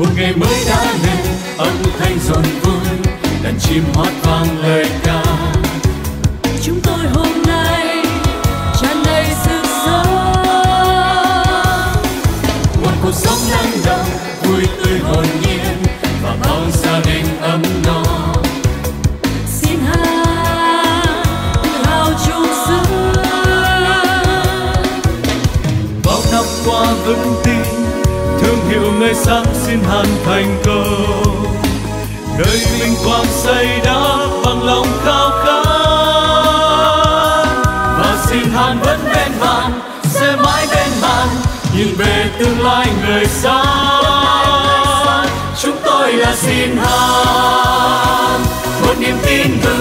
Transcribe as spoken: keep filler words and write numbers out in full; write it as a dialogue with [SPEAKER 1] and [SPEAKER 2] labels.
[SPEAKER 1] một ngày mới đã lên, âm thanh rộn vui, đàn chim hót vang lời ca.
[SPEAKER 2] Chúng tôi hôm nay tràn đầy sức sống,
[SPEAKER 1] một cuộc sống năng động, vui tươi hồn nhiên và bao gia đình ấm no.
[SPEAKER 2] Xin hát tự hào chung sức,
[SPEAKER 1] bao năm qua vững tin thương hiệu ngày sáng xin han thành công, nơi vinh quang xây đắp bằng lòng khao khát. Và xin han vẫn bên bạn, sẽ mãi bên bạn, nhìn về tương lai người sáng. Chúng tôi là xin han, một niềm tin.